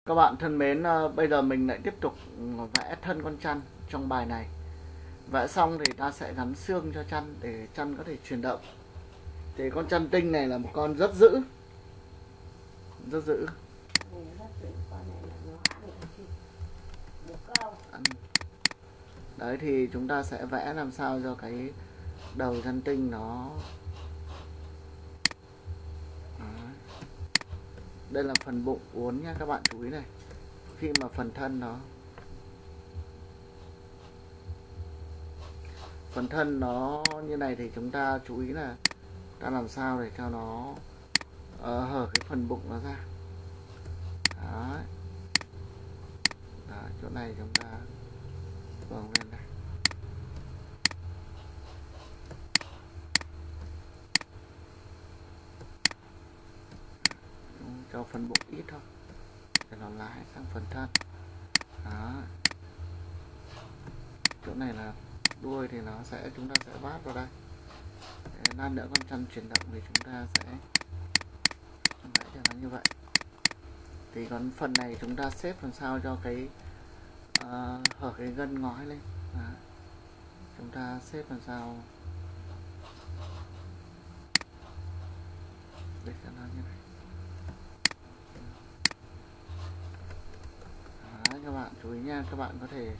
Các bạn thân mến, bây giờ mình lại tiếp tục vẽ thân con chăn trong bài này. Vẽ xong thì ta sẽ gắn xương cho chăn để chăn có thể chuyển động. Thì con chăn tinh này là một con rất dữ, rất dữ. Đấy thì chúng ta sẽ vẽ làm sao cho cái đầu chăn tinh nó. Đấy. Đây là phần bụng uốn nha, các bạn chú ý này. Khi mà phần thân nó như này thì chúng ta chú ý là ta làm sao để cho nó hở cái phần bụng nó ra. Đấy. Đấy, chỗ này chúng ta vòng lên này. Cho phần bụng ít thôi để nó lái sang phần thân. Đó. Chỗ này là đuôi thì chúng ta sẽ vát vào đây. Để lát nữa con chăn chuyển động thì chúng ta sẽ vẽ cho nó như vậy. Thì còn phần này chúng ta xếp làm sao cho cái hở cái gân ngói lên. Đó. Chúng ta xếp làm sao để cho nó như này. Đó, các bạn chú ý nha, các bạn có thể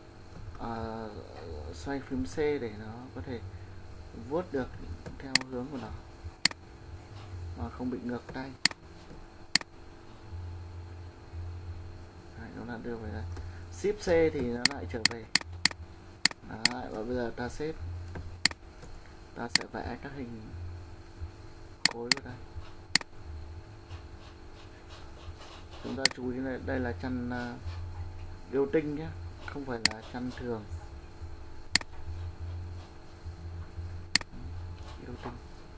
xoay phím C để nó có thể vuốt được theo hướng của nó mà không bị ngược tay. Đấy, nó là đưa về đây. Shift C thì nó lại trở về. Đấy, và bây giờ ta sẽ vẽ các hình khối vào đây. Chúng ta chú ý là đây là chăn yêu tinh nhé, không phải là chăn thường. Yêu tinh.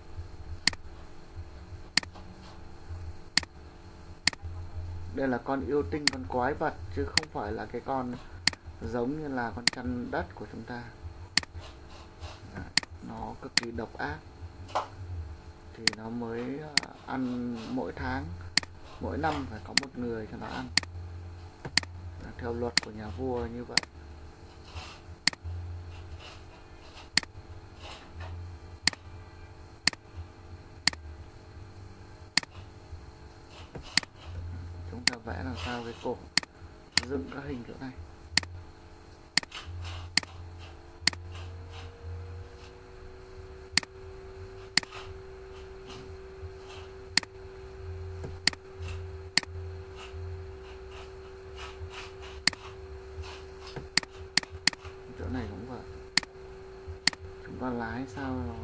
Đây là con yêu tinh, con quái vật chứ không phải là cái con giống như là con chăn đất của chúng ta. Đấy, nó cực kỳ độc ác. Thì nó mới ăn mỗi tháng, mỗi năm phải có một người cho nó ăn. Theo luật của nhà vua như vậy. Chúng ta vẽ làm sao cái cổ dựng các hình chỗ này. Chỗ này cũng vậy. Chúng ta lái sao nó.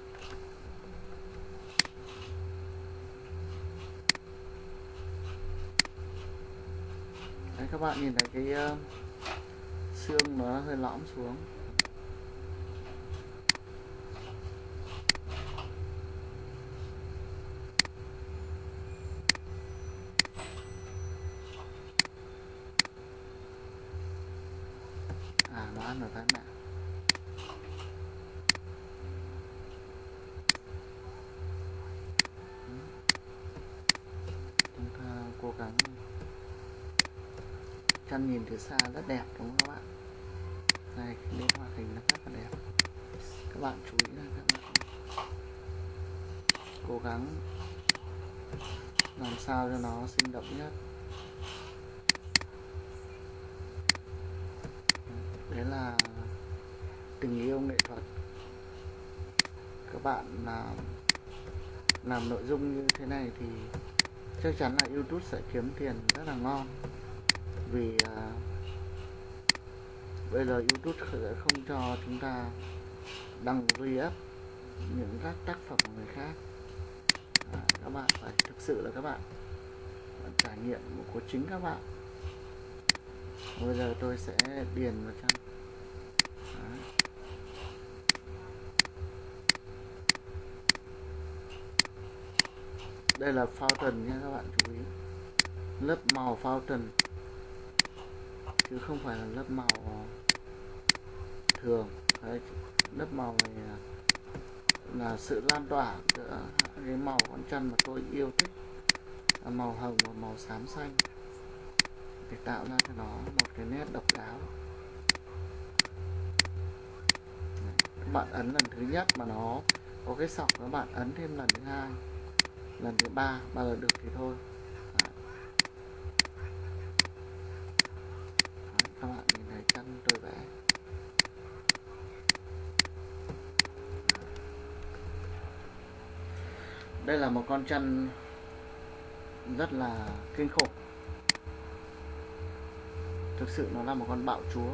Đấy, các bạn nhìn thấy cái xương nó hơi lõm xuống. Nó ăn ở thái mẹ. Chúng ta cố gắng. Chăn nhìn từ xa rất đẹp đúng không các bạn? Này, đến hoạt hình nó rất là đẹp. Các bạn chú ý là các bạn cố gắng làm sao cho nó sinh động nhất. Đấy là tình yêu nghệ thuật. Các bạn làm nội dung như thế này thì chắc chắn là YouTube sẽ kiếm tiền rất là ngon. Vì bây giờ YouTube sẽ không cho chúng ta đăng re-up những các tác phẩm của người khác. Các bạn phải thực sự là các bạn trải nghiệm của chính các bạn. Bây giờ tôi sẽ điền vào trong. Đây là fountain nha các bạn chú ý. Lớp màu fountain chứ không phải là lớp màu thường. Đấy, lớp màu này là sự lan tỏa giữa cái màu con chăn mà tôi yêu thích là màu hồng và màu xám xanh. để tạo ra cho nó một cái nét độc đáo. Các bạn ấn lần thứ nhất mà nó có cái sọc, các bạn ấn thêm lần thứ hai, lần thứ ba, bao giờ được thì thôi. Đấy. Đấy, các bạn nhìn thấy chân tôi vẽ. Đây là một con chân rất là kinh khủng. Thực sự nó là một con bạo chúa.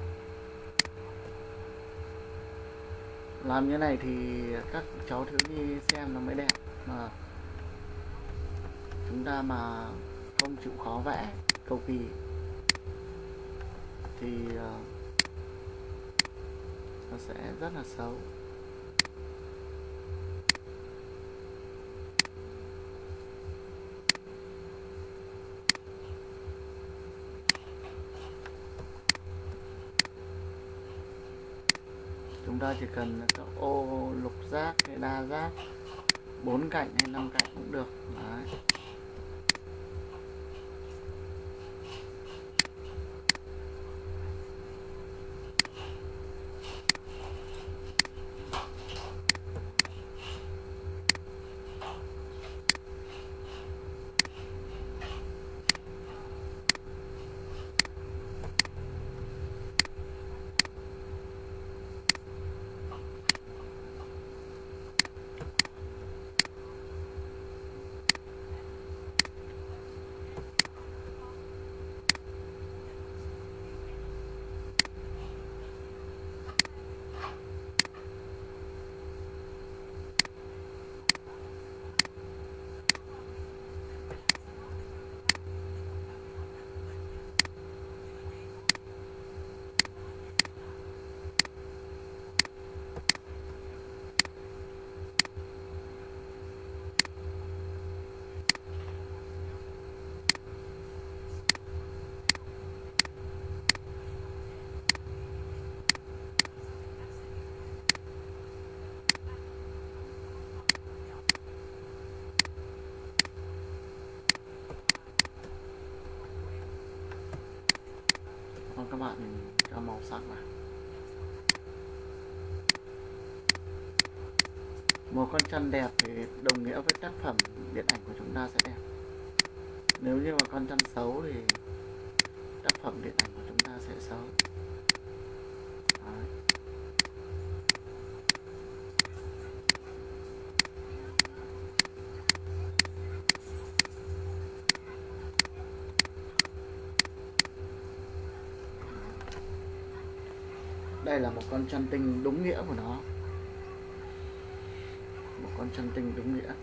Làm như này thì các cháu thiếu nhi xem nó mới đẹp, mà chúng ta mà không chịu khó vẽ cầu kỳ thì nó sẽ rất là xấu. Chúng ta chỉ cần các ô lục giác hay đa giác, 4 cạnh hay 5 cạnh cũng được. Đấy. Các bạn cho màu sắc vào. Một con chân đẹp thì đồng nghĩa với tác phẩm điện ảnh của chúng ta sẽ đẹp. Nếu như mà con chân xấu thì tác phẩm điện ảnh của chúng ta sẽ xấu. Đấy. Đây là một con chân tinh đúng nghĩa của nó. Một con chân tinh đúng nghĩa.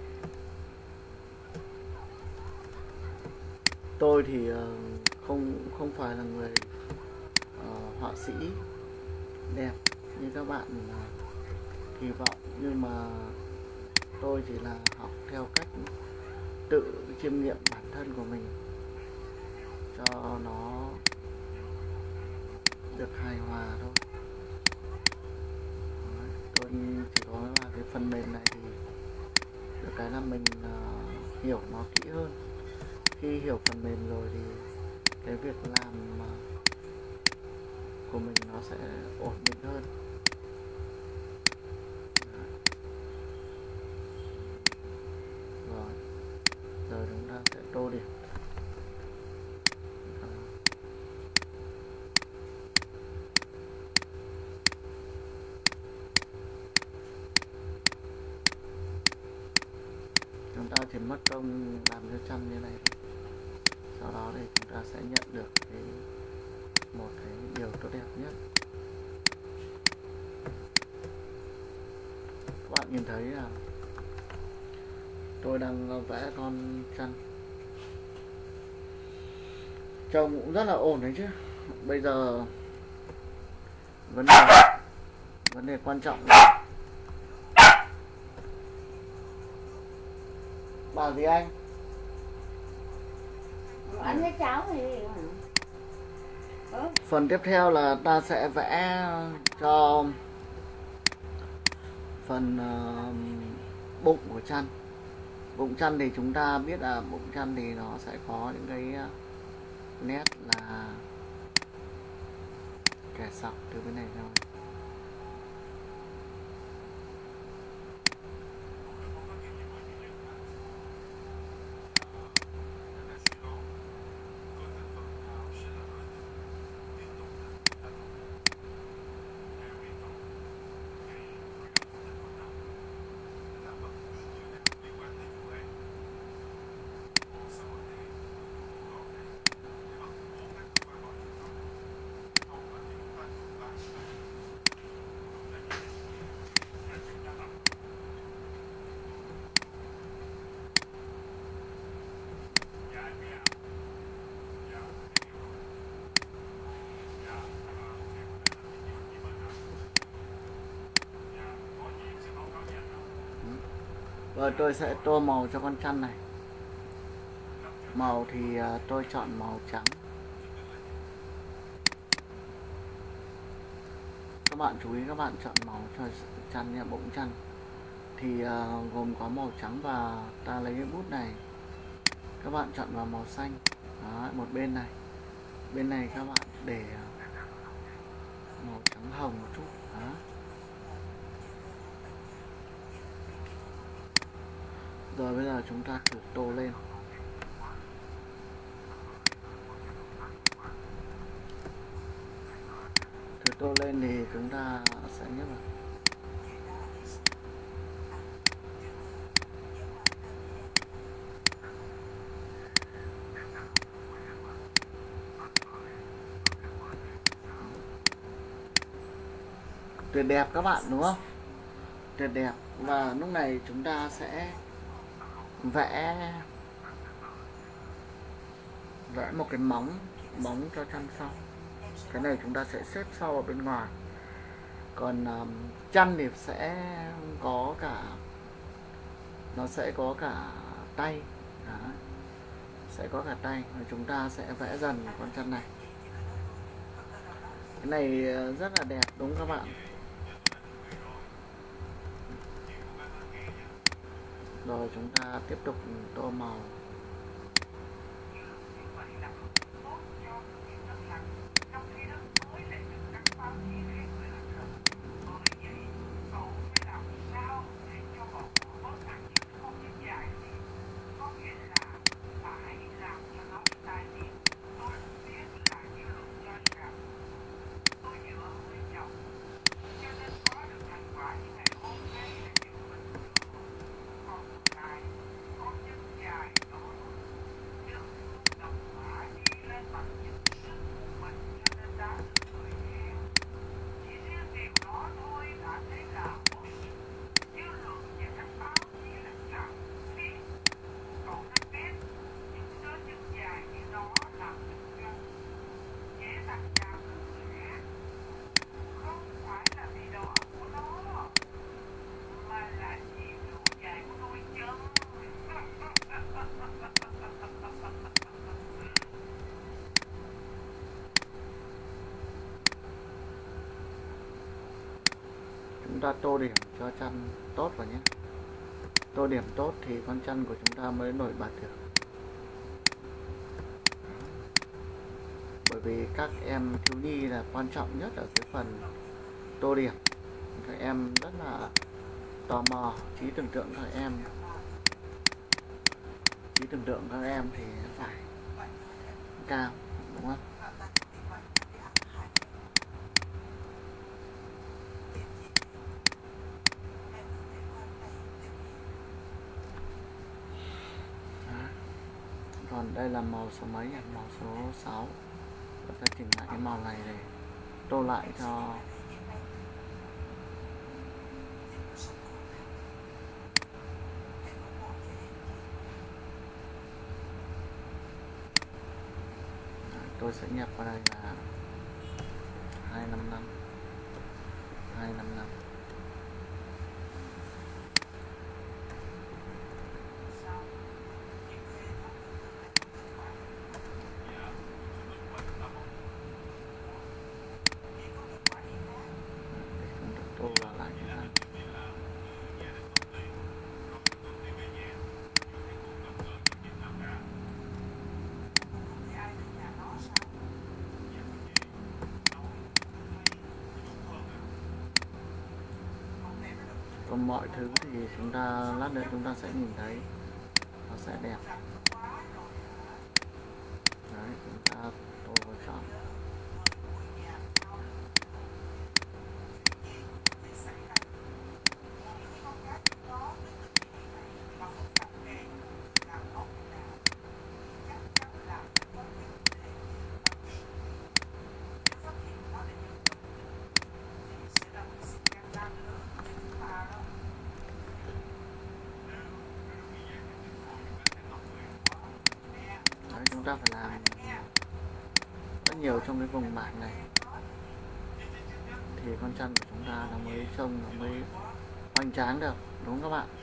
Tôi thì không phải là người họa sĩ đẹp như các bạn kỳ vọng, nhưng mà tôi chỉ là học theo cách tự chiêm nghiệm bản thân của mình cho nó được hài hòa thôi. Tôi chỉ có là cái phần mềm này thì được cái là mình hiểu nó kỹ hơn. Khi hiểu phần mềm rồi thì cái việc làm của mình nó sẽ ổn định hơn. Rồi, giờ chúng ta sẽ tô điểm. Chúng ta chỉ mất công làm cho chân như này thôi. Sau đó thì chúng ta sẽ nhận được một cái điều tốt đẹp nhất. Các bạn nhìn thấy là tôi đang vẽ con chân, trông cũng rất là ổn đấy chứ. Bây giờ vấn đề quan trọng là bảo gì anh? Anh với cháu thì Phần tiếp theo là ta sẽ vẽ cho phần bụng của chân. Bụng chân thì chúng ta biết là bụng chân thì nó sẽ có những cái nét là kẻ sọc từ bên này thôi. Rồi tôi sẽ tô màu cho con chăn này. Màu thì tôi chọn màu trắng. Các bạn chú ý các bạn chọn màu cho chăn nha, bụng chăn thì gồm có màu trắng, và ta lấy cái bút này các bạn chọn vào màu xanh. Đó, một bên này, bên này các bạn để màu trắng hồng một chút. Đó. Rồi bây giờ chúng ta thử tô lên. Thử tô lên thì chúng ta sẽ nhấp vào. Tuyệt đẹp các bạn đúng không? Tuyệt đẹp. Và lúc này chúng ta sẽ vẽ một cái móng cho chăn sau. Cái này chúng ta sẽ xếp sau ở bên ngoài. Còn chăn thì sẽ có cả, nó sẽ có cả tay. Đó. Sẽ có cả tay, và chúng ta sẽ vẽ dần con chăn này. Cái này rất là đẹp đúng không các bạn? Rồi chúng ta tiếp tục tô màu. Chúng ta tô điểm cho chăn tốt vào nhé. Tô điểm tốt thì con chăn của chúng ta mới nổi bật được. Bởi vì các em thiếu nhi là quan trọng nhất ở cái phần tô điểm. Các em rất là tò mò, trí tưởng tượng các em. Trí tưởng tượng các em thì phải cao, đúng không? Còn đây là màu số mấy nhỉ? Màu số 6. Chúng ta chỉnh lại cái màu này để tô lại cho tôi sẽ nhập vào đây là 255 255. Tô vào lại cái này. Còn mọi thứ thì chúng ta lát nữa chúng ta sẽ nhìn thấy nó sẽ đẹp. Đấy, chúng ta tô vào chọn. Chúng ta phải làm rất nhiều trong cái vùng mảng này thì con chăn của chúng ta nó mới trông nó mới hoành tráng được, đúng không các bạn?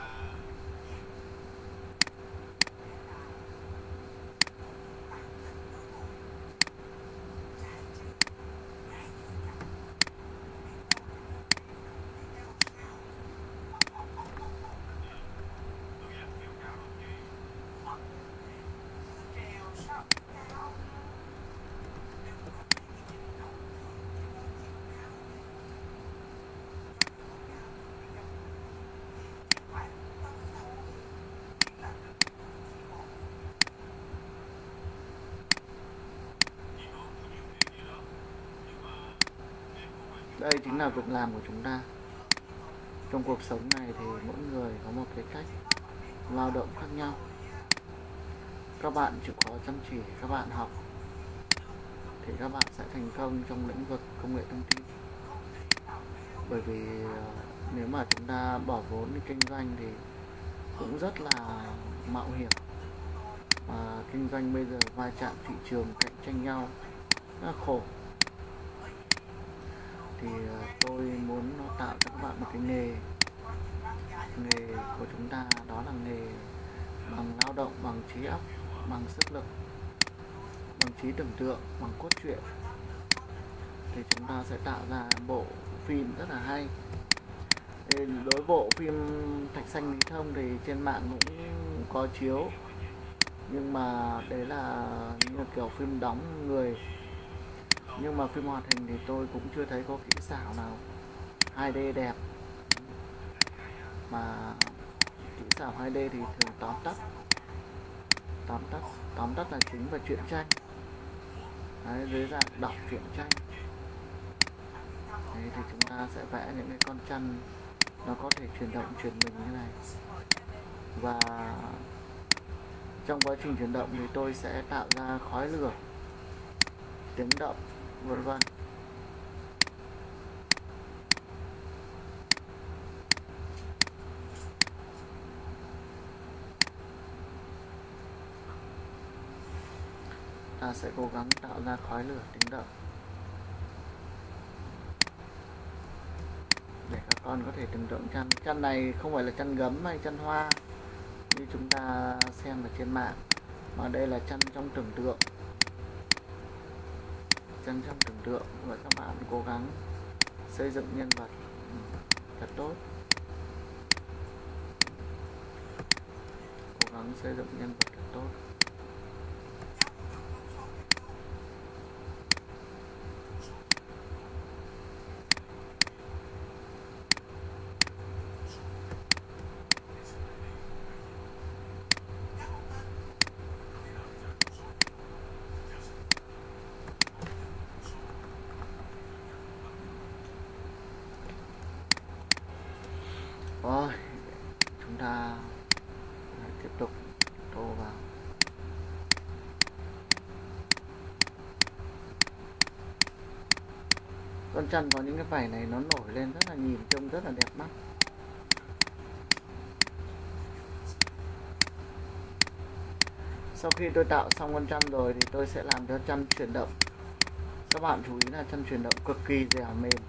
Đây chính là việc làm của chúng ta. Trong cuộc sống này thì mỗi người có một cái cách lao động khác nhau. Các bạn chịu khó chăm chỉ, các bạn học thì các bạn sẽ thành công trong lĩnh vực công nghệ thông tin. Bởi vì nếu mà chúng ta bỏ vốn đi kinh doanh thì cũng rất là mạo hiểm. Mà kinh doanh bây giờ va chạm thị trường, cạnh tranh nhau rất là khổ. Thì tôi muốn nó tạo cho các bạn một cái nghề của chúng ta, đó là nghề bằng lao động, bằng trí óc, bằng sức lực, bằng trí tưởng tượng, bằng cốt truyện, thì chúng ta sẽ tạo ra bộ phim rất là hay. Đối bộ phim Thạch Sanh Lý Thông thì trên mạng cũng có chiếu, nhưng mà đấy là như kiểu phim đóng người. Nhưng mà phim hoạt hình thì tôi cũng chưa thấy có kỹ xảo nào 2D đẹp. Mà kỹ xảo 2D thì thường tóm tắt là chính và truyện tranh. Đấy, dưới dạng đọc truyện tranh. Đấy, thì chúng ta sẽ vẽ những cái con chăn nó có thể chuyển động chuyển mình như này. Và trong quá trình chuyển động thì tôi sẽ tạo ra khói lửa, tiếng động, vân vân. Ta sẽ cố gắng tạo ra khói lửa, tiếng động để các con có thể tưởng tượng chăn. Chăn này không phải là chăn gấm hay chăn hoa như chúng ta xem ở trên mạng, mà đây là chăn trong tưởng tượng. Chăn trong tưởng tượng, và các bạn cố gắng xây dựng nhân vật thật tốt. Cố gắng xây dựng nhân vật thật tốt. Rồi, chúng ta tiếp tục tô vào. Con chăn có những cái vảy này nó nổi lên rất là nhìn trông rất là đẹp mắt. Sau khi tôi tạo xong con chăn rồi thì tôi sẽ làm cho chăn chuyển động. Các bạn chú ý là chăn chuyển động cực kỳ dẻo mềm,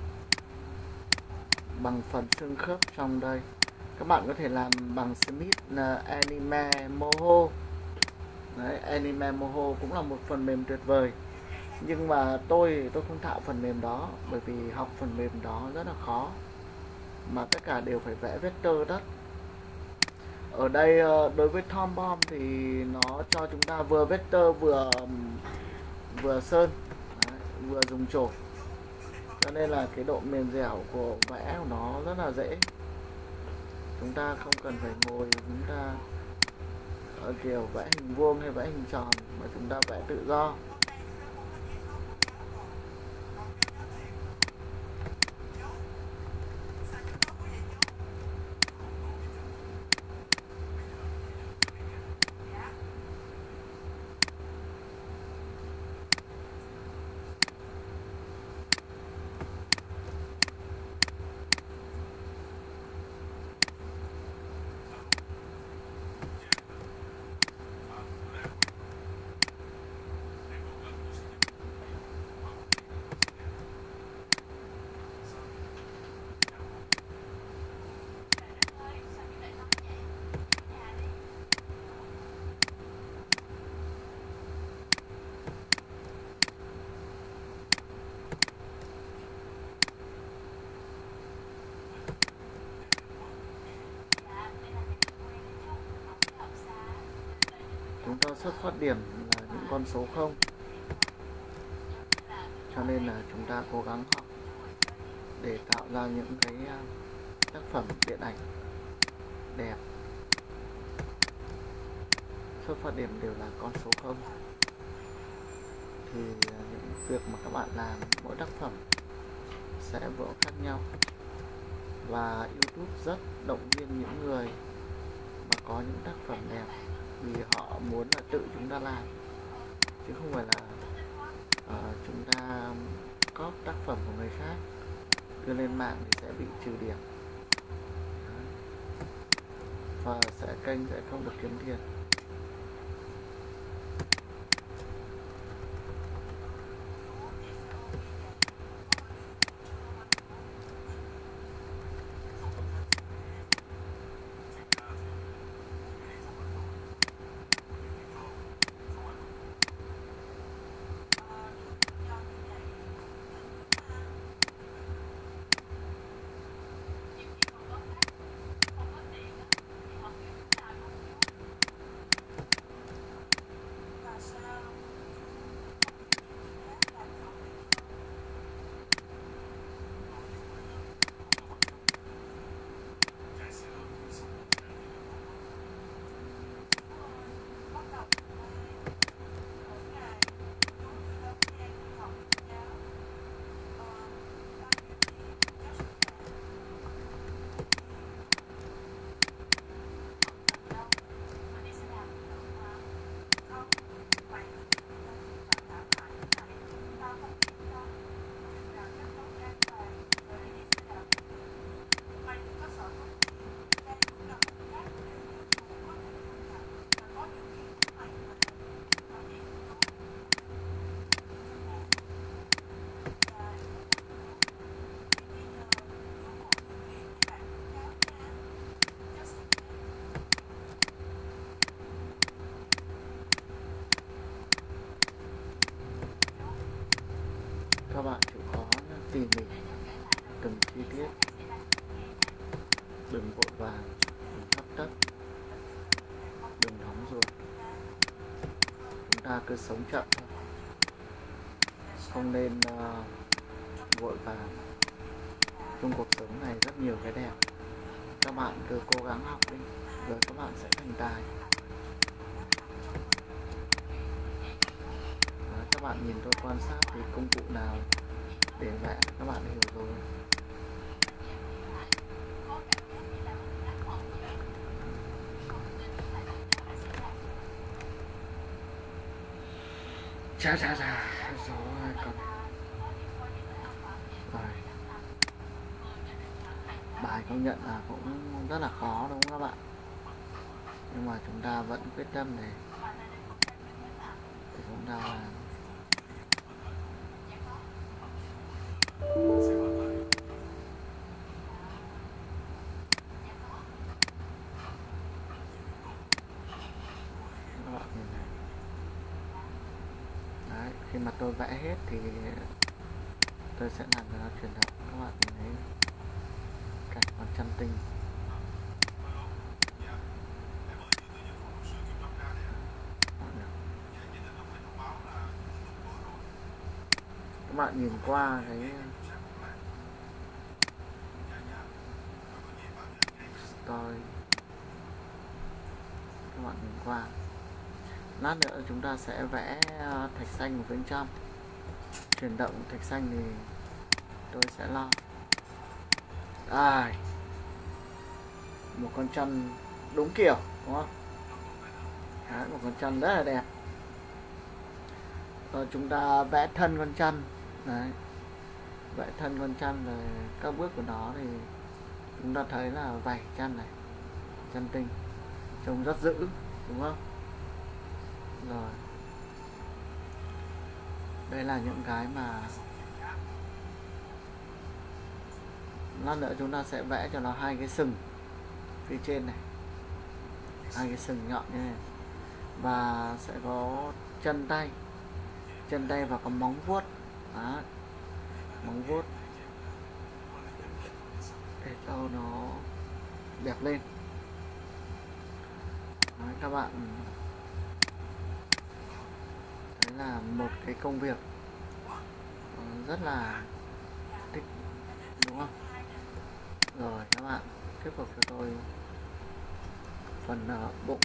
bằng phần xương khớp trong đây. Các bạn có thể làm bằng Smith Anime Moho. Đấy, Anime Moho cũng là một phần mềm tuyệt vời. Nhưng mà tôi không thạo phần mềm đó, bởi vì học phần mềm đó rất là khó, mà tất cả đều phải vẽ vector đất. Ở đây đối với Tom Bomb thì nó cho chúng ta vừa vector vừa sơn. Đấy, vừa dùng chổi, cho nên là cái độ mềm dẻo của vẽ của nó rất là dễ. Chúng ta không cần phải ngồi chúng ta ở kiểu vẽ hình vuông hay vẽ hình tròn, mà chúng ta vẽ tự do. Chúng ta xuất phát điểm là những con số 0, cho nên là chúng ta cố gắng học để tạo ra những cái tác phẩm điện ảnh đẹp. Xuất phát điểm đều là con số 0, thì những việc mà các bạn làm mỗi tác phẩm sẽ vô khác nhau. Và YouTube rất động viên những người mà có những tác phẩm đẹp, vì họ muốn là tự chúng ta làm, chứ không phải là chúng ta cóp tác phẩm của người khác đưa lên mạng thì sẽ bị trừ điểm. Và kênh sẽ không được kiếm tiền. Các bạn chịu khó tỉ mỉ từng chi tiết, đừng vội vàng, đừng hấp tấp, đừng nóng ruột. Chúng ta cứ sống chậm thôi, không nên vội vàng. Trong cuộc sống này rất nhiều cái đẹp, các bạn cứ cố gắng học đi, rồi các bạn sẽ thành tài. Các bạn nhìn tôi quan sát thì công cụ nào để vẽ các bạn hiểu rồi. Chà rồi còn rồi. Bài công nhận là cũng rất là khó đúng không các bạn, nhưng mà chúng ta vẫn quyết tâm để chúng ta làm. Các bạn nhìn này. Đấy, khi mà tôi vẽ hết thì tôi sẽ làm cho nó chuyển động. Các bạn nhìn thấy cảnh con chăn tinh. Các bạn nhìn qua cái tôi các bạn nhìn qua. Lát nữa chúng ta sẽ vẽ thạch xanh ở bên trong. Chuyển động thạch xanh thì tôi sẽ lo. Một con chân đúng kiểu, đúng không? Đấy, một con chân rất là đẹp. Rồi chúng ta vẽ thân con chân. Đấy, vẽ thân con chân rồi các bước của nó thì chúng ta thấy là vảy chân này, chân tinh, trông rất dữ, đúng không? Rồi, đây là những cái mà lát nữa chúng ta sẽ vẽ cho nó hai cái sừng phía trên này, hai cái sừng nhọn như này, và sẽ có chân tay và có móng vuốt. Đó, móng vuốt để cho nó đẹp lên. Đấy, các bạn, đấy là một cái công việc rất là thích, đúng không? Rồi các bạn tiếp tục cho tôi phần bụng.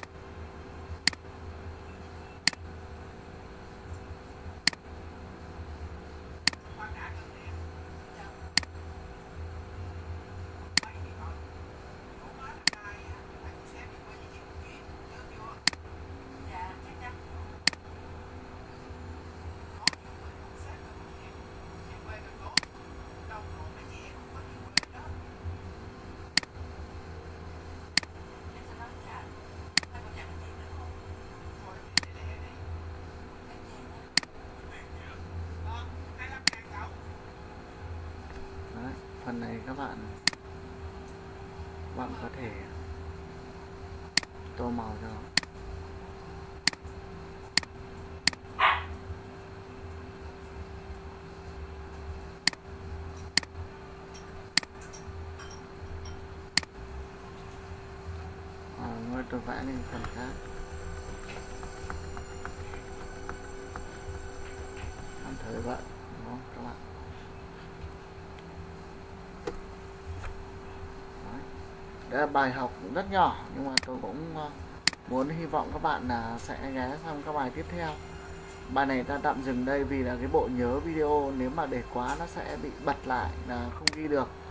Đấy, phần này các bạn có thể tô màu cho tôi vẽ lên phần khác. Tạm thời vậy, đúng không các bạn? Đấy là bài học cũng rất nhỏ, nhưng mà tôi cũng muốn hy vọng các bạn là sẽ ghé sang các bài tiếp theo. Bài này ta tạm dừng đây vì là cái bộ nhớ video nếu mà để quá nó sẽ bị bật lại là không ghi được.